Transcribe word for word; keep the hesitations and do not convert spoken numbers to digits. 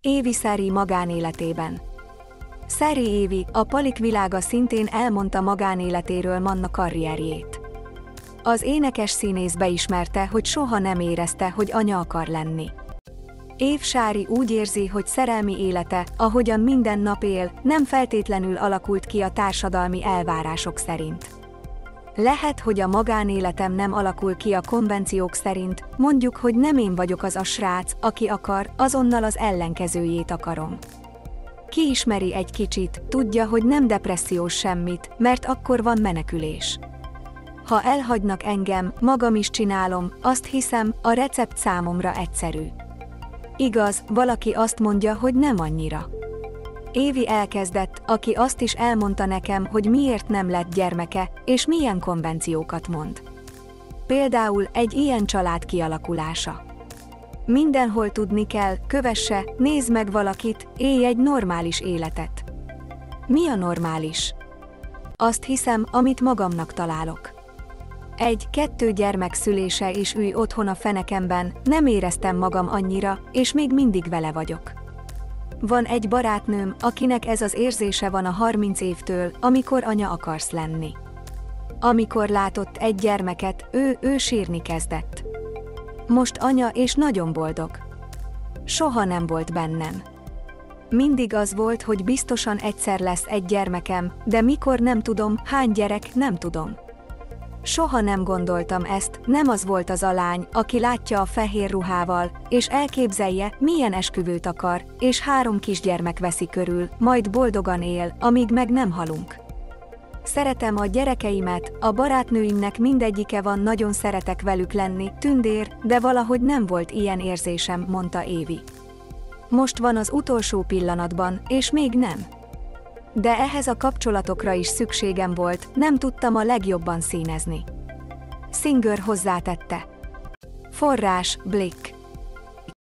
Évi Szeri magánéletében. Szeri Évi, a Palik világa szintén elmondta magánéletéről Manna karrierjét. Az énekes színész beismerte, hogy soha nem érezte, hogy anya akar lenni. Év Sári úgy érzi, hogy szerelmi élete, ahogyan minden nap él, nem feltétlenül alakult ki a társadalmi elvárások szerint. Lehet, hogy a magánéletem nem alakul ki a konvenciók szerint, mondjuk, hogy nem én vagyok az a srác, aki akar, azonnal az ellenkezőjét akarom. Ki ismeri egy kicsit, tudja, hogy nem depressziós semmit, mert akkor van menekülés. Ha elhagynak engem, magam is csinálom, azt hiszem, a recept számomra egyszerű. Igaz, valaki azt mondja, hogy nem annyira. Évi elkezdett, aki azt is elmondta nekem, hogy miért nem lett gyermeke, és milyen konvenciókat mond. Például egy ilyen család kialakulása. Mindenhol tudni kell, kövesse, nézd meg valakit, élj egy normális életet. Mi a normális? Azt hiszem, amit magamnak találok. Egy-kettő gyermek szülése és ülj otthon a fenekemben, nem éreztem magam annyira, és még mindig vele vagyok. Van egy barátnőm, akinek ez az érzése van a harminc évtől, amikor anya akarsz lenni. Amikor látott egy gyermeket, ő, ő sírni kezdett. Most anya és nagyon boldog. Soha nem volt bennem. Mindig az volt, hogy biztosan egyszer lesz egy gyermekem, de mikor nem tudom, hány gyerek, nem tudom. Soha nem gondoltam ezt, nem az volt az a lány, aki látja a fehér ruhával, és elképzelje, milyen esküvőt akar, és három kisgyermek veszi körül, majd boldogan él, amíg meg nem halunk. Szeretem a gyerekeimet, a barátnőimnek mindegyike van, nagyon szeretek velük lenni, tündér, de valahogy nem volt ilyen érzésem, mondta Évi. Most van az utolsó pillanatban, és még nem. De ehhez a kapcsolatokra is szükségem volt, nem tudtam a legjobban színezni. Singer hozzátette. Forrás, Blick.